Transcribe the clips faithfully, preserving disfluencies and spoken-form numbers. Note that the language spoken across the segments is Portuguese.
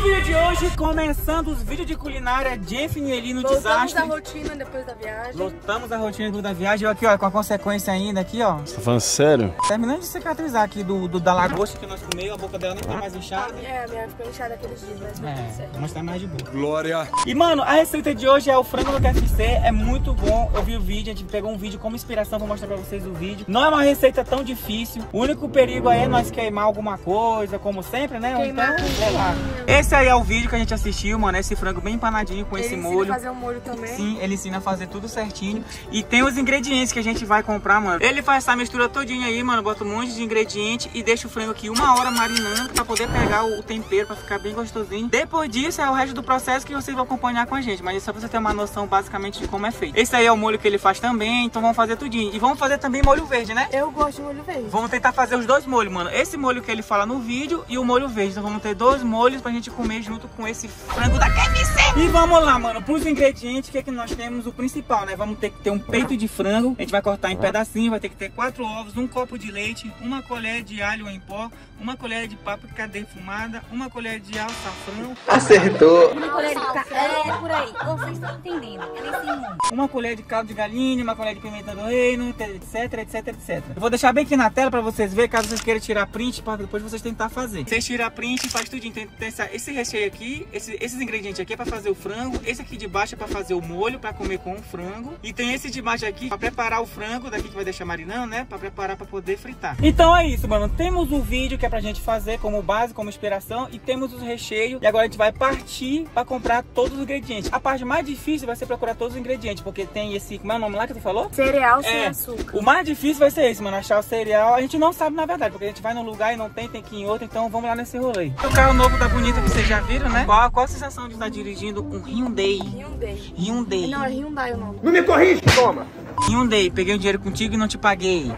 vídeo de hoje, começando os vídeos de culinária, Jeff e Eli no Voltamos desastre. Voltamos a rotina depois da viagem. Voltamos a rotina depois da viagem. Aqui, ó, com a consequência ainda aqui, ó. Você tá falando sério? Terminando de cicatrizar aqui do, do da lagosta que nós comemos, a boca dela nem tá mais inchada. É, a minha ficou inchada aqueles dias, mas não é, certo. Mas tá mais de boa. Glória! E, mano, a receita de hoje é o frango no K F C. É muito bom. Eu vi o vídeo, a gente pegou um vídeo como inspiração pra mostrar pra vocês o vídeo. Não é uma receita tão difícil. O único perigo aí é nós queimar alguma coisa, como sempre, né? Queimar então, sei lá. Esse aí é o vídeo que a gente assistiu, mano. Esse frango bem empanadinho com ele esse ensina molho. a fazer um molho também. Sim, ele ensina a fazer tudo certinho. E tem os ingredientes que a gente vai comprar, mano. Ele faz essa mistura todinha aí, mano. Bota um monte de ingrediente e deixa o frango aqui uma hora marinando pra poder pegar o tempero, pra ficar bem gostosinho. Depois disso é o resto do processo que vocês vão acompanhar com a gente. Mas é só pra você ter uma noção basicamente de como é feito. Esse aí é o molho que ele faz também, então vamos fazer tudinho. E vamos fazer também molho verde, né? Eu gosto de molho verde. Vamos tentar fazer os dois molhos, mano. Esse molho que ele fala no vídeo e o molho verde. Então vamos ter dois molhos pra gente comer junto com esse frango da K F C. E vamos lá, mano. Pros ingredientes, o que é que nós temos? O principal, né? Vamos ter que ter um peito de frango. A gente vai cortar em pedacinhos. Vai ter que ter quatro ovos, um copo de leite, uma colher de alho em pó, uma colher de páprica defumada, uma colher de açafrão. Acertou! Uma colher de ca... É, por aí. Vocês estão entendendo. Ela ensina. Uma colher de caldo de galinha, uma colher de pimenta do reino, etc, etc, etc. Eu vou deixar bem aqui na tela pra vocês verem, caso vocês queiram tirar print, pra depois vocês tentar fazer. Vocês tiram print e faz tudinho. Tem, tem essa, esse recheio aqui, esse, esses ingredientes aqui é pra fazer o frango, esse aqui de baixo é pra fazer o molho, pra comer com o frango. E tem esse de baixo aqui pra preparar o frango, daqui que vai deixar marinando, né? Pra preparar pra poder fritar. Então é isso, mano. Temos o vídeo que é pra gente fazer como base, como inspiração, e temos os recheios. E agora a gente vai partir pra comprar todos os ingredientes. A parte mais difícil vai ser procurar todos os ingredientes, porque tem esse, como é o nome lá que tu falou? Cereal sem É, açúcar. o mais difícil vai ser esse, mano, achar o cereal. A gente não sabe na verdade, porque a gente vai num lugar e não tem, tem que ir em outro, então vamos lá nesse rolê. O carro novo da Bonita que vocês já viram, né? Qual, qual a sensação de estar dirigindo um Hyundai? Hyundai. Hyundai. Não, é Hyundai o nome. Não me corrige, toma! Hyundai, peguei o dinheiro contigo e não te paguei.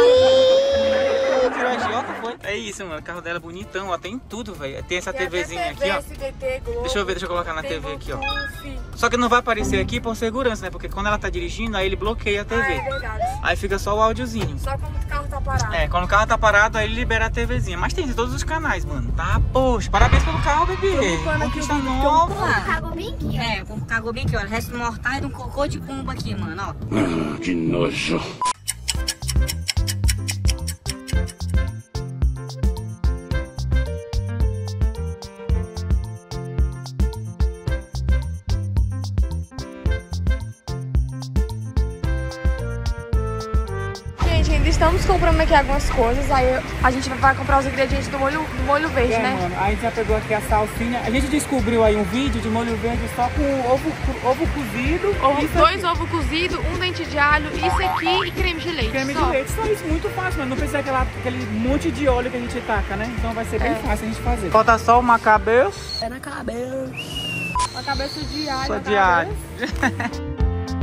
Tirou a agiota, foi? É isso, mano, o carro dela é bonitão, ó, tem tudo, velho. Tem essa Tem TVzinha até T V, aqui, ó. S B T, Globo, Deixa eu ver, deixa eu colocar na tem T V aqui, ó. Bluetooth. Só que não vai aparecer aqui por segurança, né? Porque quando ela tá dirigindo, aí ele bloqueia a T V. Ah, é verdade. Aí fica só o áudiozinho. Só quando o carro tá parado. É, quando o carro tá parado, aí ele libera a TVzinha. Mas tem de todos os canais, mano. Tá, poxa. Parabéns pelo carro, bebê. Conquista nova. Cagou bem aqui, ó. É, como cagou bem aqui, ó. Resto mortais de um cocô de pombo aqui, mano, ó. Ah, que nojo. Gente, ainda estamos comprando aqui algumas coisas. Aí a gente vai comprar os ingredientes do molho, do molho verde, É, né? mano, aí a gente já pegou aqui a salsinha. A gente descobriu aí um vídeo de molho verde só com ovo, ovo cozido. Ovo, isso dois aqui. ovos cozidos, um dente de alho, isso aqui e creme de leite. Creme só. de leite, só isso, muito fácil, mano. Não precisa aquela, aquele monte de óleo que a gente taca, né? Então vai ser bem É. fácil a gente fazer. Falta só uma cabeça. É na cabeça. Uma cabeça de alho. Só na de alho. cabeça.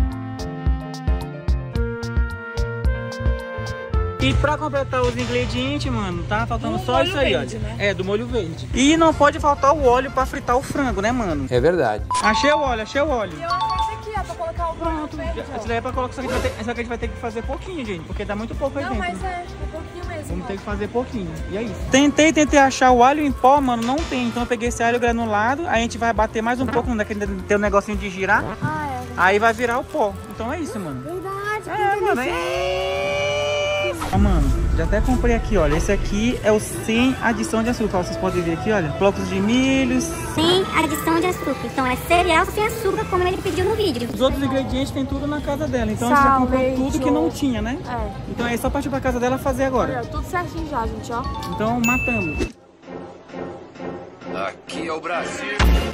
E pra completar os ingredientes, mano, tá faltando Do só molho isso aí, verde, olha. né? É, do molho verde. E não pode faltar o óleo pra fritar o frango, né, mano? É verdade. Achei o óleo, achei o óleo. E eu achei isso aqui, ó, pra colocar o Pronto, verde, ó. essa daí é pra colocar, só que, a gente vai ter, só que a gente vai ter que fazer pouquinho, gente, porque dá muito pouco aí Não, dentro. mas é, um pouquinho mesmo. Vamos ó. ter que fazer pouquinho, e é isso. Tentei, tentei achar o alho em pó, mano, não tem. Então eu peguei esse alho granulado, aí a gente vai bater mais um pouco, não daquele tem um negocinho de girar, Ah, é. aí vai virar o pó. Então é isso, mano. Verdade. É, mano, é isso. Ó, mano, já até comprei aqui, olha. Esse aqui é o sem adição de açúcar, ó, vocês podem ver aqui, olha. Blocos de milho. Sem adição de açúcar. Então é cereal sem açúcar, como ele pediu no vídeo. Os outros ingredientes tem tudo na casa dela, então a gente já Sal, comprou leite, tudo que não ovo. tinha, né? É. Então é só partir pra casa dela fazer agora. Olha, tudo certinho já, gente, ó. Então matamos. Aqui é o Brasil.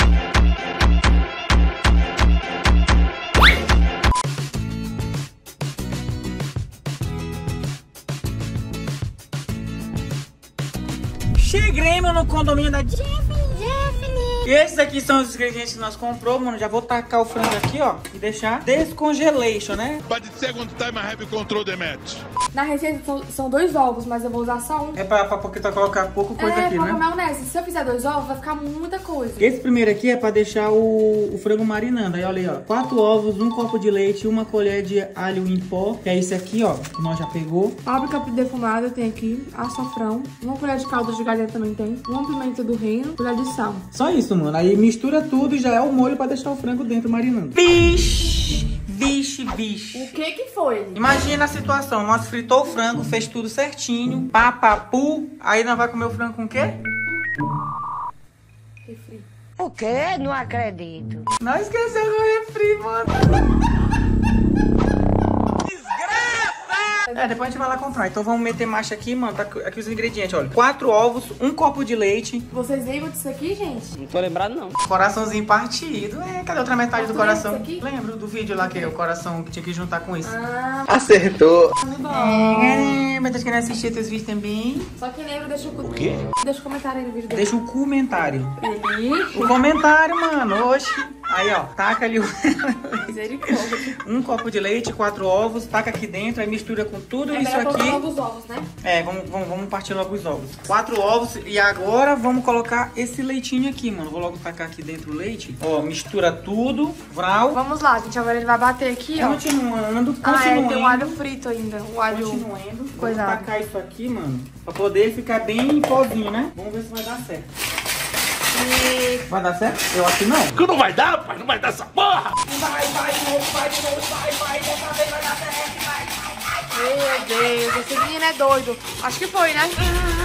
Cheguei, mano, no condomínio da Jeff, Jeff. E esses aqui são os ingredientes que nós compramos, mano. Já vou tacar o frango aqui, ó, e deixar descongelation, né? But the second time I have control the match. Na receita são, são dois ovos, mas eu vou usar só um. É pra, pra porque tá colocar pouco coisa é, aqui, coloca né? maionese. Se eu fizer dois ovos, vai ficar muita coisa. Esse primeiro aqui é pra deixar o, o frango marinando. Aí olha aí, ó. Quatro ovos, um copo de leite, uma colher de alho em pó. Que é esse aqui, ó, que nós já pegou. Páprica defumada tem aqui, açafrão, uma colher de caldo de galinha também tem, uma pimenta do reino, colher de sal. Só isso, isso, mano. Aí mistura tudo e já é o molho pra deixar o frango dentro marinando. Vixe, vixe, vixe. O que que foi? Imagina a situação. Nós fritou o frango, fez tudo certinho. Papapu. Aí nós vai comer o frango com o quê? Refri. O quê? Não acredito. Não esqueceu do refri, mano. É, depois a gente vai lá comprar. Então vamos meter marcha aqui, mano. Tá aqui os ingredientes, olha. Quatro ovos, um copo de leite. Vocês lembram disso aqui, gente? Não tô lembrado, não. Coraçãozinho partido. É, cadê a outra metade Ah, do coração? lembra disso aqui? Lembro do vídeo lá que é o coração que tinha que juntar com isso. Ah, Acertou. É, mas tá querendo assistir teus vídeos também? só que lembra, deixa o... O quê? Deixa o comentário aí no vídeo dele. Deixa o comentário. Ih, O comentário, mano. Oxi. Aí, ó. Taca ali o... misericórdia. um copo de leite, quatro ovos. Taca aqui dentro, aí mistura com tudo É isso melhor colocar aqui. logo os ovos, né? É, vamos, vamos, vamos partir logo os ovos. Quatro ovos e agora vamos colocar esse leitinho aqui, mano. Vou logo tacar aqui dentro o leite. Ó, mistura tudo. Vral. Vamos lá, gente. Agora ele vai bater aqui, ó. Continuando, continuando. Ah, é, tem um alho frito ainda. O alho... Continuando. Vou coisado. tacar isso aqui, mano. Pra poder ficar bem pozinho, né? Vamos ver se vai dar certo. E... Vai dar certo? Eu acho que não. Que não vai dar, pai, não vai dar essa porra! Vai, vai, de novo, vai, de novo, vai, vai. Dessa vez vai dar certo, vai, vai, vai. Meu Deus, esse menino é doido. Acho que foi, né?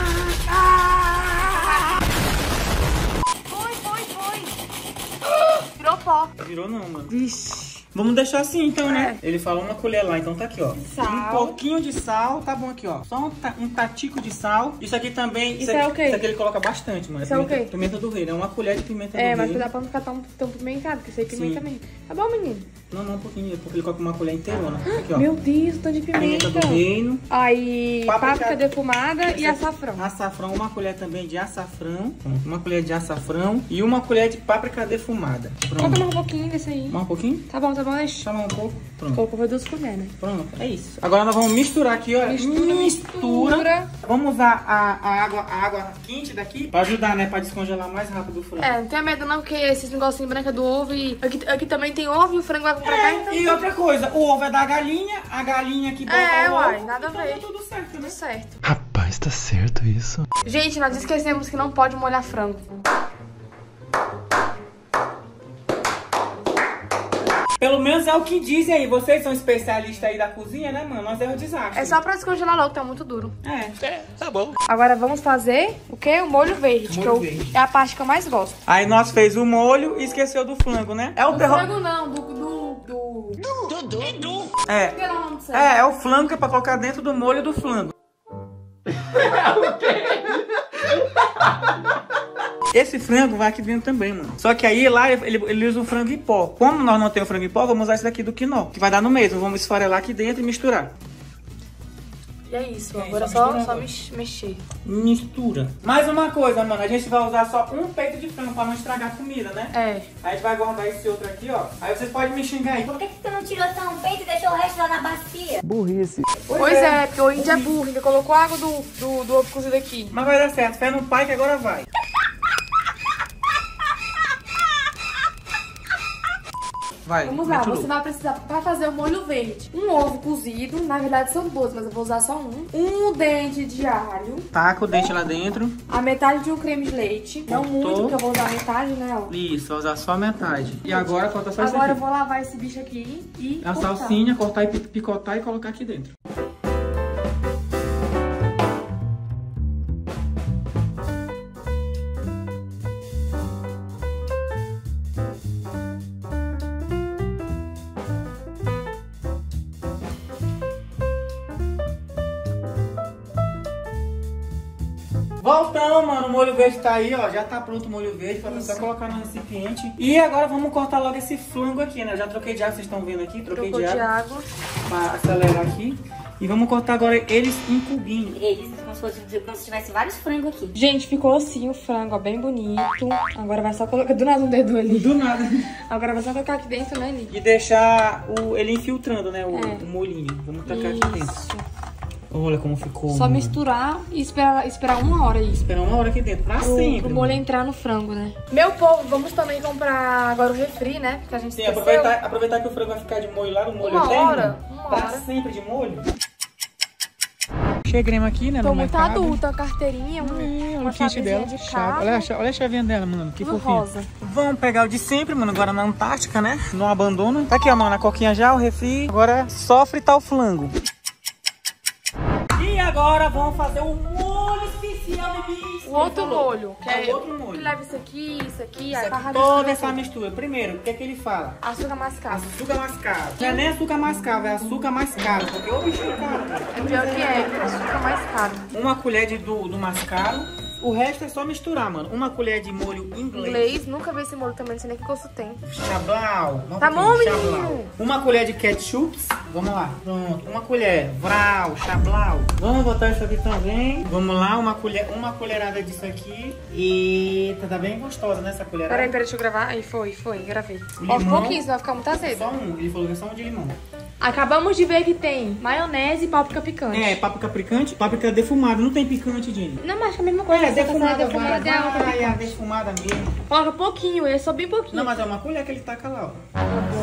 Foi, foi, foi. Virou pó. Virou não, mano. Vixe. Vamos deixar assim então, né? Ele falou uma colher lá, então tá aqui, ó. Sal. Um pouquinho de sal, tá bom aqui, ó. Só um, ta um tatico de sal. Isso aqui também... Isso aqui, é o quê? Isso aqui ele coloca bastante, mano. Isso é o pimenta, quê? Pimenta do reino. É uma colher de pimenta É, do mas reino. cuidado pra não ficar tão, tão pimentado, porque isso aí pimenta Sim. mesmo. Tá bom, menino? Não, não, um pouquinho, porque ele coloca uma colher inteirona. Aqui, ó. Meu Deus, tanto de Pimenta pimenta. do reino. Aí, Páprica- páprica defumada e açafrão. Açafrão, uma colher também de açafrão. Pronto, uma colher de açafrão. E uma colher de páprica defumada. Coloca Pronto. mais um pouquinho desse aí. Mais um pouquinho? Tá bom, tá bom, deixa. Chama um pouco. Pronto. Colocou duas colheres, né? Pronto, é isso. Agora nós vamos misturar aqui, ó. Mistura, mistura. Vamos usar a, a, água, a água quente daqui pra ajudar, né? Pra descongelar mais rápido o frango. É, não tenha medo não, porque esses negocinhos brancos do ovo e... Aqui, aqui também tem ovo e o frango vai pra cá, então... E outra coisa, o ovo é da galinha, a galinha que bota É, o uai, ovo, nada a então ver. tá tudo certo, né? Tudo certo. Rapaz, tá certo isso? Gente, nós esquecemos que não pode molhar frango. Pelo menos é o que dizem aí. Vocês são especialistas aí da cozinha, né, mano? Nós é o desastre. É só pra descongelar logo, tá muito duro. É. É, tá bom. Agora vamos fazer o quê? O molho verde, Molho que eu- verde. é a parte que eu mais gosto. Aí nós fez o molho e esqueceu do frango, né? É o Do terror. frango não, do... do... do... É. Por que não é o nome certo? É, é o flango que é pra colocar dentro do molho do flango. Esse frango vai aqui dentro também, mano. Só que aí lá ele, ele usa o frango em pó. Como nós não temos frango em pó, vamos usar esse daqui do quinó, que vai dar no mesmo. Vamos esfarelar aqui dentro e misturar. E é isso, E aí, agora só só, mistura só agora. mex- mexer. Mistura. Mais uma coisa, mano. A gente vai usar só um peito de frango pra não estragar a comida, né? É. Aí a gente vai guardar esse outro aqui, ó. Aí vocês podem me xingar aí. Por que, que tu não tirou só um peito e deixou o resto lá na bacia? Pois é, porque o índio é burro, ainda colocou água do, do, do ovo cozido aqui. Mas vai dar certo. Fé no pai que agora vai. Vai. Vamos lá, mete o você louco. vai precisar, pra fazer o molho verde, um ovo cozido, na verdade são dois, mas eu vou usar só um. Um dente de alho, Taca o dente lá dentro. a metade de um creme de leite. Não Cortou. muito, porque eu vou usar a metade, né, ó. Isso, vai usar só a metade. E agora falta só isso Agora eu aqui. vou lavar esse bicho aqui e A cortar. salsinha, cortar e pi- picotar e colocar aqui dentro. Voltamos, mano. O molho verde tá aí, ó. Já tá pronto o molho verde. Falta só colocar no recipiente. E agora vamos cortar logo esse flango aqui, né? Já troquei de água, vocês estão vendo aqui. Troquei Trocou de de água. água. Pra acelerar aqui. E vamos cortar agora eles em cubinho. Eles, como se, fosse, como se tivesse vários frangos aqui. Gente, ficou assim o frango, ó, bem bonito. Agora vai só colocar... Do nada um dedo ali. Do nada. Agora vai só colocar aqui dentro, né, Li? E deixar o, ele infiltrando, né? O, É. o molhinho. Vamos tacar aqui dentro. Isso. Olha como ficou. Só mano. misturar e esperar, esperar uma hora aí. Esperar uma hora aqui dentro. Pra Pro, sempre. pro molho mano. entrar no frango, né? Meu povo, vamos também comprar agora o refri, né? Porque a gente Sim, esqueceu. aproveitar, aproveitar que o frango vai ficar de molho lá no molho Uma eterno. hora, uma Pra hora. sempre de molho. Cheguemos aqui, né? Tô no muito mercado. adulta, carteirinha, um, É, uma o kit chavezinha dela. de Chave. carro. Olha, a cha- olha a chavinha dela, mano. Que Tudo fofinho. rosa. Vamos pegar o de sempre, mano. Agora na Antártica, né? No abandono. Tá aqui, ó, mano. A coquinha já, o refri. Agora só fritar o flango. E agora vamos fazer o molho especial, bebê. O outro molho, que É é o outro molho. que leva isso aqui, isso aqui, Isso a aqui, barra toda essa mistura. Primeiro, o que é que ele fala? açúcar mascavo. Açúcar mascavo. Não é nem açúcar mascavo, é açúcar mascavo. Porque o bicho é caro. É pior que é, açúcar mais caro. Uma colher de, do, do mascavo. O resto é só misturar, mano. Uma colher de molho inglês. Inglês, nunca vi esse molho também, não sei nem que gosto tem. Chablau. Tá bom, menino? Uma colher de ketchup. Vamos lá. Pronto. Uma colher. Vral, chablau. Vamos botar isso aqui também. Vamos lá. Uma colher, uma colherada disso aqui. E tá bem gostosa, né, essa colherada? Peraí, peraí, deixa eu gravar. Aí, foi, foi, gravei. Ó, um Limão. pouquinho, senão vai ficar muito azedo. Só um. Ele falou que é só um de limão. Acabamos de ver que tem maionese e páprica picante. É, páprica picante. Páprica defumada. Não tem picante, Dini. Não, mas é a mesma coisa. É, você tá defumada, fazendo defumada vai, é a outra vai, é a picante. defumada mesmo. Coloca pouquinho, é só bem pouquinho. Não, mas é uma colher que ele taca lá, ó.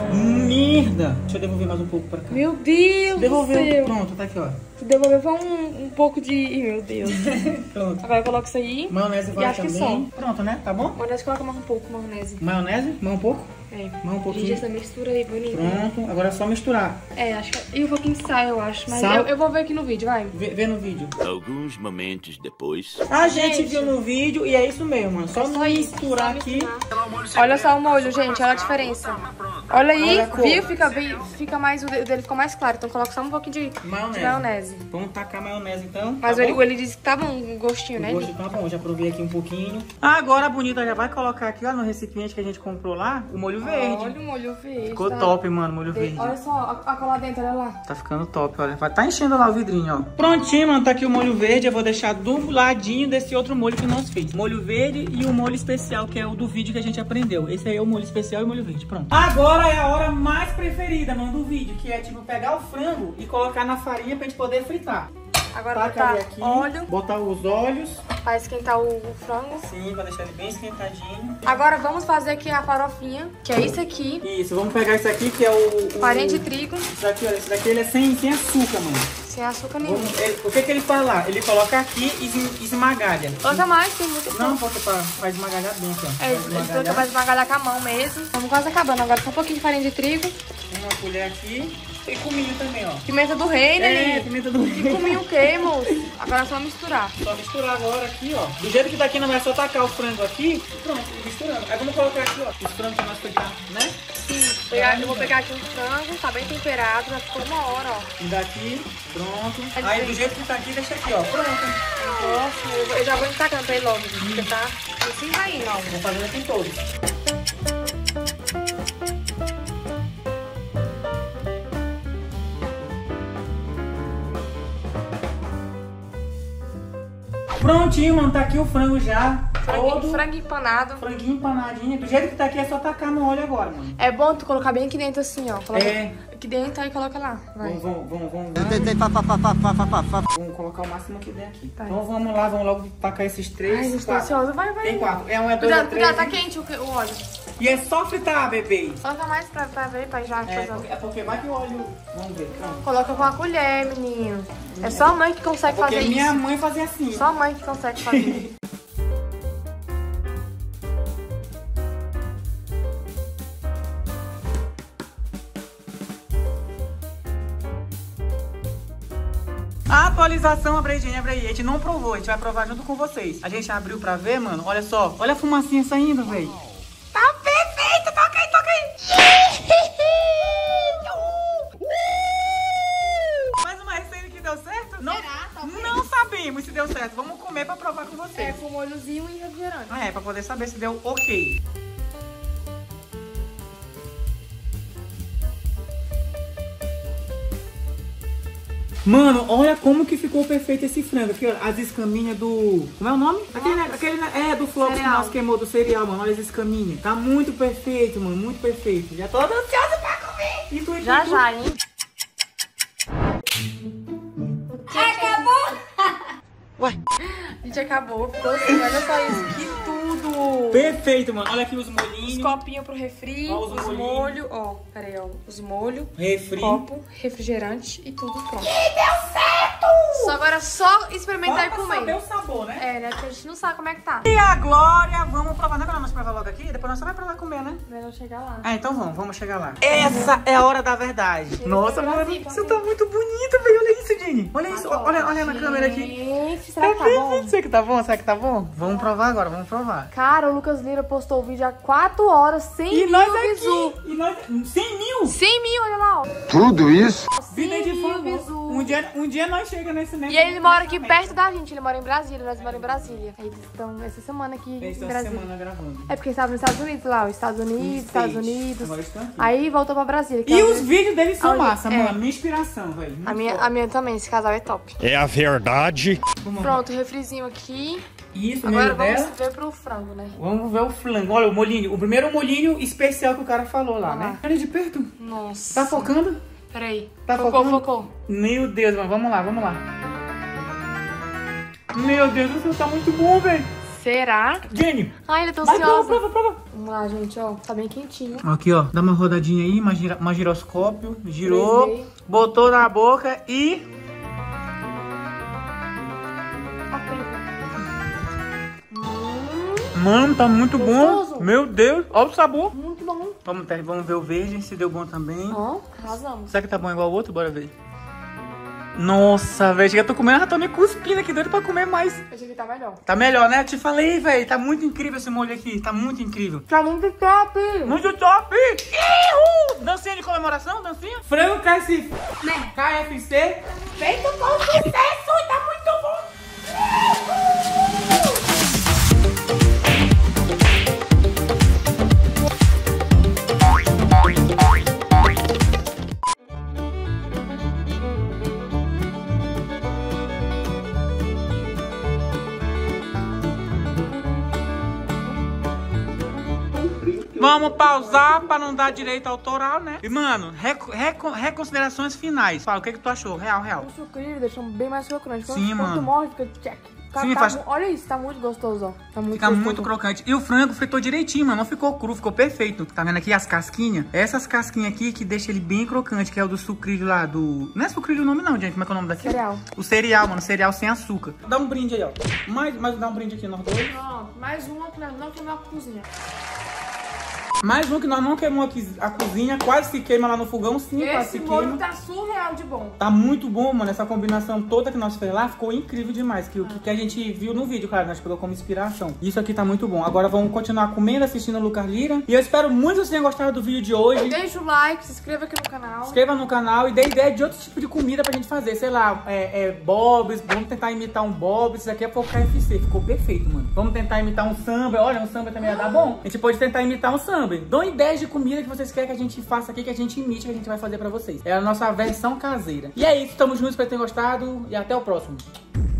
Merda! Deixa eu devolver mais um pouco pra cá. Meu Deus Devolveu. do céu. Pronto, tá aqui, ó. Tu devolveu foi um, um pouco de... Ih, meu Deus. Pronto. Agora eu coloco isso aí. Maionese E vai acho que também. Pronto, né? Tá bom? Maionese coloca mais um pouco, maionese. Maionese, mais um pouco. É. Mais um pouquinho. Gente, essa mistura aí, bonita. Pronto, agora é só misturar. É, acho que... E um pouquinho de sal, eu acho. Mas Sal? eu, eu vou ver aqui no vídeo, vai. Vê, vê no vídeo. Alguns momentos depois. A gente, Gente. viu no vídeo e é isso mesmo, mano. Só, É só isso, misturar só aqui. misturar. Olha só o molho, gente. Olha a diferença. Olha aí, Olha a cor. viu? Fica, bem, fica mais... O dele ficou mais claro. Então coloca só um pouquinho de de Maionese. maionese. Vamos tacar maionese então. Mas tá ele, bom? ele disse que tá bom o gostinho, né? O gosto tá bom, já provei aqui um pouquinho. Agora a bonita já vai colocar aqui, ó, no recipiente que a gente comprou lá, o molho verde. Olha o molho verde. Ficou tá? top, mano, molho verde. Olha só, a, a cola dentro, olha lá. Tá ficando top, olha. Vai tá enchendo lá o vidrinho, ó. Prontinho, mano. Tá aqui o molho verde. Eu vou deixar do ladinho desse outro molho que nós fez. Molho verde e o molho especial, que é o do vídeo que a gente aprendeu. Esse aí é o molho especial e o molho verde. Pronto. Agora é a hora mais preferida, mano, do vídeo, que é, tipo, pegar o frango e colocar na farinha pra gente poder fritar. Agora Taca botar ele aqui, óleo botar os óleos. pra esquentar o, o frango. Sim, pra deixar ele bem esquentadinho. Agora vamos fazer aqui a farofinha, que é isso aqui. Isso, vamos pegar isso aqui, que é o... o Farinha de trigo, Isso aqui, olha, esse daqui ele é sem, sem açúcar, mano. sem açúcar nenhum. Vamos- ele- o que que ele faz lá? Ele coloca aqui e esm- esmagalha. Coloca mais, tem muito. Não, porque pra, pra esmagalhar bem aqui, ó. É, Pra ele coloca esmagalhar. mais esmagalhar com a mão mesmo. Estamos quase acabando. Agora só um pouquinho de farinha de trigo. Uma colher aqui. E cominho também, ó. Pimenta do reino, É, ali. pimenta do E cominho o quê, moço? Agora é só misturar. Só misturar agora aqui, ó. Do jeito que tá aqui, não é só tacar o frango aqui. Pronto, misturando. Aí vamos colocar aqui, ó. Os frangos que nós fritar, né? Sim. Pegar, eu vou pegar aqui um frango, tá bem temperado, já ficou uma hora, ó. E daqui, pronto. Aí do jeito que tá aqui, deixa aqui, ó. Pronto. Nossa, eu vou- eu já vou destacando pra ele logo, porque tá assim vai indo. Não, vou fazer aqui todos. Prontinho, mano. Tá aqui o frango já. Frango, Todo. frango empanado. Franguinho empanadinho. Do jeito que tá aqui, é só tacar no óleo agora, mano. É bom tu colocar bem aqui dentro assim, ó. Coloca É. aqui dentro aí coloca lá. Vai. Vamos, vamos, vamos, vamos. Vamos colocar o máximo que der aqui. Vai. Então vamos lá, vamos logo tacar esses três. Ai, gente, tô quatro. ansiosa. Vai, vai. Tem quatro. É um, é dois, Cuidado, é três. cuidado, tá né? quente o, que- o óleo. E é só fritar, bebê. Coloca mais pra, pra ver, pra já É fazer. porque, é porque vai que o óleo... Vamos ver, pronto. Coloca com a colher, menino. É só a mãe que consegue Porque fazer minha isso. mãe fazia assim. Só a mãe que consegue fazer. A atualização, abre aí, gente, abre aí. A gente não provou, a gente vai provar junto com vocês. A gente abriu pra ver, mano. Olha só, olha a fumacinha saindo, velho. Tá perfeito, toca aí, toca aí. Mais uma receita que deu certo? Não, Será? Talvez. não sabemos se deu certo. Vamos comer pra provar com É, vocês. com molhozinho e refrigerante. Ah, é, pra poder saber se deu ok. Mano, olha como que ficou perfeito esse frango. Aqui, ó, as escaminhas do... Como é o nome? Aquele, né, aquele né, é, do flocos que Cereal. nós queimou do cereal, mano. Olha as escaminhas. Tá muito perfeito, mano. Muito perfeito. Já tô ansiosa pra comer. E tu, Já, tu, já, hein? A gente acabou. Ficou assim, olha só isso. Que tudo. Perfeito, mano. Olha aqui os Os molhinhos. copinhos pro refri, Ó, os os molhinhos. molhos, ó, peraí, ó, os molhos, Refri. copo, refrigerante e tudo pronto. Só agora é só experimentar e Vamos comer. saber o sabor, né? É, né? Porque a gente não sabe como é que tá. E a Glória, vamos provar. Não é pra nós provar logo aqui? Depois nós só vai pra lá comer, né? Melhor chegar lá. Ah, então vamos, vamos chegar lá. Essa é a hora da verdade. Nossa, mano, você tá muito bonita, velho. Olha isso, Jenny. Olha isso, olha, olha na câmera aqui. Gente, será que tá bom? Será que tá bom? Será que tá bom? Vamos provar agora, vamos provar. Cara, o Lucas Lira postou o vídeo há quatro horas, cem E mil nós visu. aqui, e nós... cem mil? cem mil, olha lá, ó. Tudo isso? Vida de cem mil fã. visu. Um dia, um dia nós chegamos nesse negócio. E ele mora aqui perto da gente, ele mora em Brasília, nós moramos em Brasília. Aí eles estão essa semana aqui Eles em estão Brasília. essa semana gravando. É porque estava nos Estados Unidos lá, os Estados Unidos, Estados Unidos. Agora estão aqui. Aí voltou pra Brasília. que E é os onde- vídeos deles são Onde- massa, é. mano. Minha inspiração, velho. A minha, a minha também, esse casal é top. É a verdade. Pronto, refrizinho aqui. Isso, Agora meio dela. vamos ver pro frango, né? Vamos ver o flango. Olha o molhinho. O primeiro molhinho especial que o cara falou lá, Olha lá. né? Olha de perto. Nossa. Tá focando? Peraí. Tá focou, focando? focou. Meu Deus, mano. Vamos lá, vamos lá. Meu Deus do céu, tá muito bom, velho. Será? Jenny, Ai, eu tô vai, prova, ansiosa. prova, prova. Vamos lá, gente, ó. Tá bem quentinho. Aqui, ó. Dá uma rodadinha aí, uma, gira, uma giroscópio. Girou, três D. botou na boca e... Ok. Hum, Mano, tá muito Gostoso. bom. Meu Deus, olha o sabor. muito bom. Vamos, ter- vamos ver o verde, se deu bom também. Ó, arrasamos. Será que tá bom igual o outro? Bora ver. Nossa, velho, já tô comendo, já tô me cuspindo aqui, doido pra comer mais. Esse aqui tá melhor. Tá melhor, né? Eu te falei, velho, tá muito incrível esse molho aqui, tá muito incrível. Tá muito top. Muito top! Ihu! Dancinha de comemoração, dancinha? Frango K F C. K F C. Feito com sucesso, tá muito bom! Vamos pausar pra não dar direito autoral, né? E, mano, reco reco reconsiderações finais. Fala, o que que tu achou? Real, real. O sucrilho deixa bem mais crocante. Quando, Sim, quando mano. tu morre, fica check. Cara, Sim, tá faz- mu- Olha isso, tá muito gostoso, ó. Tá muito Fica gostoso. muito crocante. E o frango fritou direitinho, mano. Não ficou cru, ficou perfeito. Tá vendo aqui as casquinhas? Essas casquinhas aqui que deixa ele bem crocante, que é o do sucrilho lá, do... Não é sucrilho o nome não, gente. Como é que é o nome daqui? Cereal. O cereal, mano. Cereal sem açúcar. Dá um brinde aí, ó. Mais, mais dá um brinde aqui nós dois. Pronto, mais uma que nós não queimamos a cozinha. Mais um que nós não queimamos aqui a cozinha. Quase se queima lá no fogão. Sim, quase se Esse molho queima. tá surreal de bom. Tá muito bom, mano. Essa combinação toda que nós fez lá ficou incrível demais. Que o que, que a gente viu no vídeo, claro, nós pegou como inspiração. Isso aqui tá muito bom. Agora vamos continuar comendo, assistindo o Lucas Lira. E eu espero muito que vocês tenham gostado do vídeo de hoje. Deixa o like, se inscreva aqui no canal. Se inscreva no canal e dê ideia de outro tipo de comida pra gente fazer. Sei lá, é, é Bob's. Vamos tentar imitar um Bob's. Isso aqui é por K F C. Ficou perfeito, mano. Vamos tentar imitar um samba. Olha, um samba também ia dar bom. A gente pode tentar imitar um samba. Dão ideias de comida que vocês querem que a gente faça aqui, que a gente imite, que a gente vai fazer pra vocês. É a nossa versão caseira. E é isso, tamo juntos, espero que tenham gostado e até o próximo.